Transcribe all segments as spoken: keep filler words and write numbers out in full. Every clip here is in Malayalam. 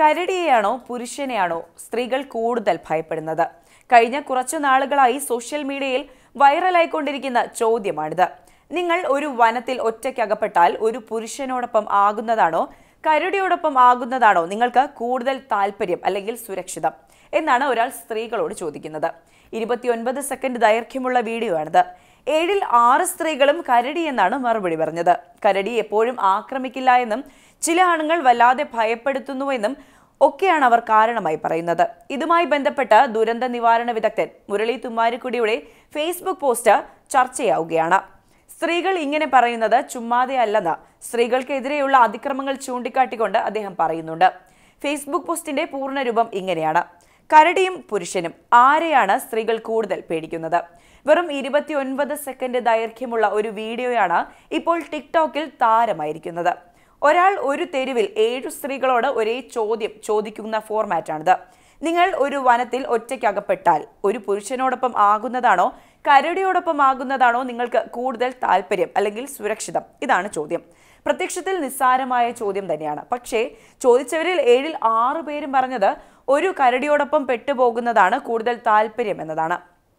കരടിയെയാണോ പുരുഷനെയാണോ സ്ത്രീകൾ കൂടുതൽ ഭയപ്പെടുന്നത്? കഴിഞ്ഞ കുറച്ചു നാളുകളായി സോഷ്യൽ മീഡിയയിൽ വൈറലായിക്കൊണ്ടിരിക്കുന്ന ചോദ്യമാണിത്. നിങ്ങൾ ഒരു വനത്തിൽ ഒറ്റയ്ക്കകപ്പെട്ടാൽ ഒരു പുരുഷനോടൊപ്പം ആകുന്നതാണോ കരടിയോടൊപ്പം ആകുന്നതാണോ നിങ്ങൾക്ക് കൂടുതൽ താല്പര്യം അല്ലെങ്കിൽ സുരക്ഷിതം എന്നാണ് ഒരാൾ സ്ത്രീകളോട് ചോദിക്കുന്നത്. ഇരുപത്തിയൊൻപത് സെക്കൻഡ് ദൈർഘ്യമുള്ള വീഡിയോ ആണിത്. ഏഴിൽ ആറ് സ്ത്രീകളും കരടി എന്നാണ് മറുപടി പറഞ്ഞത്. കരടി എപ്പോഴും ആക്രമിക്കില്ല എന്നും ചില ആണുങ്ങൾ വല്ലാതെ ഭയപ്പെടുത്തുന്നുവെന്നും ഒക്കെയാണ് അവർ കാരണമായി പറയുന്നത്. ഇതുമായി ബന്ധപ്പെട്ട് ദുരന്ത നിവാരണ വിദഗ്ധൻ മുരളി തുമ്മാരുകുടിയുടെ ഫേസ്ബുക്ക് പോസ്റ്റ് ചർച്ചയാവുകയാണ്. സ്ത്രീകൾ ഇങ്ങനെ പറയുന്നത് ചുമ്മാതെയല്ലെന്ന് സ്ത്രീകൾക്കെതിരെയുള്ള അതിക്രമങ്ങൾ ചൂണ്ടിക്കാട്ടിക്കൊണ്ട് അദ്ദേഹം പറയുന്നുണ്ട്. ഫേസ്ബുക്ക് പോസ്റ്റിന്റെ പൂർണ്ണരൂപം ഇങ്ങനെയാണ്: കരടിയും പുരുഷനും, ആരെയാണ് സ്ത്രീകൾ കൂടുതൽ പേടിക്കുന്നത്? വെറും ഇരുപത്തിയൊൻപത് സെക്കൻഡ് ദൈർഘ്യമുള്ള ഒരു വീഡിയോയാണ് ഇപ്പോൾ ടിക്ടോക്കിൽ താരമായിരിക്കുന്നത്. ഒരാൾ ഒരു തെരുവിൽ ഏഴു സ്ത്രീകളോട് ഒരേ ചോദ്യം ചോദിക്കുന്ന ഫോർമാറ്റാണിത്. നിങ്ങൾ ഒരു വനത്തിൽ ഒറ്റയ്ക്കകപ്പെട്ടാൽ ഒരു പുരുഷനോടൊപ്പം ആകുന്നതാണോ കരടിയോടൊപ്പം ആകുന്നതാണോ നിങ്ങൾക്ക് കൂടുതൽ താല്പര്യം അല്ലെങ്കിൽ സുരക്ഷിതം? ഇതാണ് ചോദ്യം. പ്രത്യക്ഷത്തിൽ നിസ്സാരമായ ചോദ്യം തന്നെയാണ്. പക്ഷേ ചോദിച്ചവരിൽ ഏഴിൽ ആറു പേരും പറഞ്ഞത് ഒരു കരടിയോടൊപ്പം പെട്ടുപോകുന്നതാണ് കൂടുതൽ താല്പര്യം എന്നതാണ്.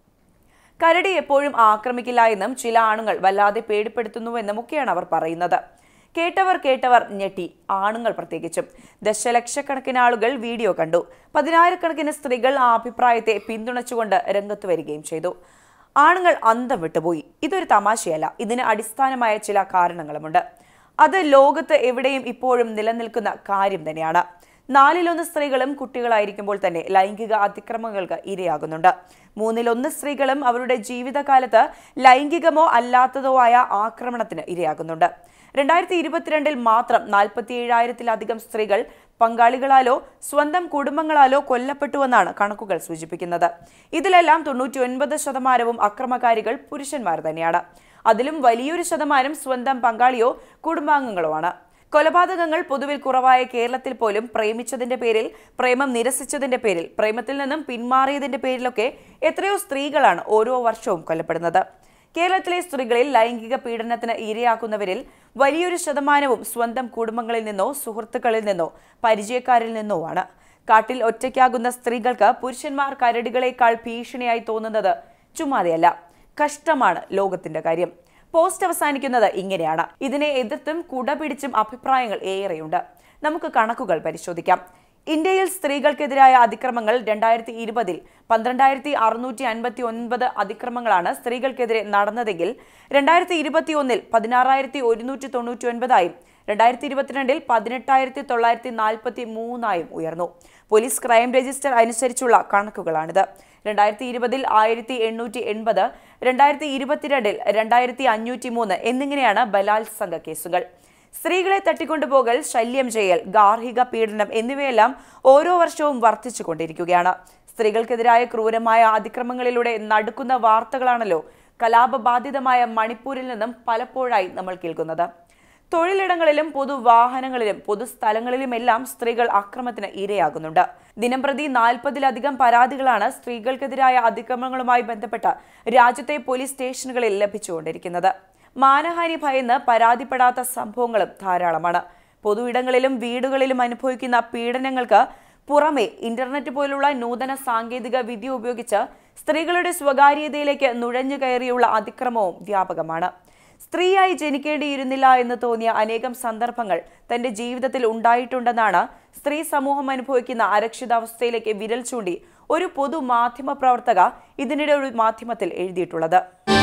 കരടി എപ്പോഴും ആക്രമിക്കില്ല എന്നും ചില ആണുങ്ങൾ വല്ലാതെ പേടിപ്പെടുത്തുന്നുവെന്നും ഒക്കെയാണ് അവർ പറയുന്നത്. കേട്ടവർ കേട്ടവർ ഞെട്ടി, ആണുങ്ങൾ പ്രത്യേകിച്ചും. ദശലക്ഷക്കണക്കിന് ആളുകൾ വീഡിയോ കണ്ടു. പതിനായിരക്കണക്കിന് സ്ത്രീകൾ ആ അഭിപ്രായത്തെ പിന്തുണച്ചുകൊണ്ട് രംഗത്ത് വരികയും ചെയ്തു. ആണുങ്ങൾ അന്തം വിട്ടുപോയി. ഇതൊരു തമാശയല്ല, ഇതിന് അടിസ്ഥാനമായ ചില കാരണങ്ങളുമുണ്ട്. അത് ലോകത്ത് എവിടെയും ഇപ്പോഴും നിലനിൽക്കുന്ന കാര്യം തന്നെയാണ്. നാലിലൊന്ന് സ്ത്രീകളും കുട്ടികളായിരിക്കുമ്പോൾ തന്നെ ലൈംഗിക അതിക്രമങ്ങൾക്ക് ഇരയാകുന്നുണ്ട്. മൂന്നിലൊന്ന് സ്ത്രീകളും അവരുടെ ജീവിതകാലത്ത് ലൈംഗികമോ അല്ലാത്തതോ ആയ ആക്രമണത്തിന് ഇരയാകുന്നുണ്ട്. രണ്ടായിരത്തി ഇരുപത്തിരണ്ടിൽ മാത്രം നാൽപ്പത്തി ഏഴായിരത്തിലധികം സ്ത്രീകൾ പങ്കാളികളാലോ സ്വന്തം കുടുംബങ്ങളാലോ കൊല്ലപ്പെട്ടുവെന്നാണ് കണക്കുകൾ സൂചിപ്പിക്കുന്നത്. ഇതിലെല്ലാം തൊണ്ണൂറ്റി ഒൻപത് ശതമാനവും അക്രമകാരികൾ പുരുഷന്മാർ തന്നെയാണ്. അതിലും വലിയൊരു ശതമാനം സ്വന്തം പങ്കാളിയോ കുടുംബാംഗങ്ങളോ ആണ്. കൊലപാതകങ്ങൾ പൊതുവിൽ കുറവായ കേരളത്തിൽ പോലും പ്രേമിച്ചതിന്റെ പേരിൽ, പ്രേമം നിരസിച്ചതിന്റെ പേരിൽ, പ്രേമത്തിൽ നിന്നും പിന്മാറിയതിന്റെ പേരിലൊക്കെ എത്രയോ സ്ത്രീകളാണ് ഓരോ വർഷവും കൊല്ലപ്പെടുന്നത്. കേരളത്തിലെ സ്ത്രീകളിൽ ലൈംഗിക പീഡനത്തിന് ഇരയാക്കുന്നവരിൽ വലിയൊരു ശതമാനവും സ്വന്തം കുടുംബങ്ങളിൽ നിന്നോ സുഹൃത്തുക്കളിൽ നിന്നോ പരിചയക്കാരിൽ നിന്നോ ആണ്. കാട്ടിൽ ഒറ്റയ്ക്കാകുന്ന സ്ത്രീകൾക്ക് പുരുഷന്മാർ കരടികളെക്കാൾ ഭീഷണിയായി തോന്നുന്നത് ചുമ്മാതെയല്ല. കഷ്ടമാണ് ലോകത്തിന്റെ കാര്യം. പോസ്റ്റ് അവസാനിക്കുന്നത് ഇങ്ങനെയാണ്: ഇതിനെ എതിർത്തും കുടപിടിച്ചും അഭിപ്രായങ്ങൾ ഏറെയുണ്ട്. നമുക്ക് കണക്കുകൾ പരിശോധിക്കാം. ഇന്ത്യയിൽ സ്ത്രീകൾക്കെതിരായ അതിക്രമങ്ങൾ രണ്ടായിരത്തി ഇരുപതിൽ പന്ത്രണ്ടായിരത്തി അറുന്നൂറ്റി അൻപത്തി ഒൻപത് അതിക്രമങ്ങളാണ് സ്ത്രീകൾക്കെതിരെ നടന്നതെങ്കിൽ രണ്ടായിരത്തി ഇരുപത്തി ഒന്നിൽ പതിനാറായിരത്തി ഒരുന്നൂറ്റി തൊണ്ണൂറ്റി ഒൻപതായും രണ്ടായിരത്തി ഇരുപത്തിരണ്ടിൽ പതിനെട്ടായിരത്തി തൊള്ളായിരത്തി നാൽപ്പത്തി മൂന്നായും ഉയർന്നു. പോലീസ് ക്രൈം രജിസ്റ്റർ അനുസരിച്ചുള്ള കണക്കുകളാണിത്. രണ്ടായിരത്തി ഇരുപതിൽ ആയിരത്തി എണ്ണൂറ്റി എൺപത്, രണ്ടായിരത്തി ഇരുപത്തിരണ്ടിൽ രണ്ടായിരത്തി അഞ്ഞൂറ്റി മൂന്ന് എന്നിങ്ങനെയാണ് ബലാത്സംഗ കേസുകൾ. സ്ത്രീകളെ തട്ടിക്കൊണ്ടുപോകൽ, ശല്യം ചെയ്യൽ, ഗാർഹിക പീഡനം എന്നിവയെല്ലാം ഓരോ വർഷവും വർദ്ധിച്ചുകൊണ്ടിരിക്കുകയാണ്. സ്ത്രീകൾക്കെതിരായ ക്രൂരമായ അതിക്രമങ്ങളിലൂടെ നടുക്കുന്ന വാർത്തകളാണല്ലോ കലാപബാധിതമായ മണിപ്പൂരിൽ നിന്നും പലപ്പോഴായി നമ്മൾ കേൾക്കുന്നത്. തൊഴിലിടങ്ങളിലും പൊതുവാഹനങ്ങളിലും പൊതുസ്ഥലങ്ങളിലുമെല്ലാം സ്ത്രീകൾ അക്രമത്തിന് ഇരയാകുന്നുണ്ട്. ദിനംപ്രതി നാൽപ്പതിലധികം പരാതികളാണ് സ്ത്രീകൾക്കെതിരായ അതിക്രമങ്ങളുമായി ബന്ധപ്പെട്ട രാജ്യത്തെ പോലീസ് സ്റ്റേഷനുകളിൽ ലഭിച്ചുകൊണ്ടിരിക്കുന്നത്. മാനഹാനി ഭയന്ന് പരാതിപ്പെടാത്ത സംഭവങ്ങളും ധാരാളമാണ്. പൊതു ഇടങ്ങളിലും വീടുകളിലും അനുഭവിക്കുന്ന പീഡനങ്ങൾക്ക് പുറമെ ഇന്റർനെറ്റ് പോലുള്ള നൂതന സാങ്കേതിക വിദ്യ ഉപയോഗിച്ച് സ്ത്രീകളുടെ സ്വകാര്യതയിലേക്ക് നുഴഞ്ഞു കയറിയുള്ള അതിക്രമവും വ്യാപകമാണ്. സ്ത്രീയായി ജനിക്കേണ്ടിയിരുന്നില്ല എന്ന് തോന്നിയ അനേകം സന്ദർഭങ്ങൾ തന്റെ ജീവിതത്തിൽ ഉണ്ടായിട്ടുണ്ടെന്നാണ് സ്ത്രീ സമൂഹം അനുഭവിക്കുന്ന അരക്ഷിതാവസ്ഥയിലേക്ക് വിരൽ ചൂണ്ടി ഒരു പൊതു മാധ്യമ പ്രവർത്തക ഇതിനിടെ ഒരു മാധ്യമത്തിൽ എഴുതിയിട്ടുള്ളത്.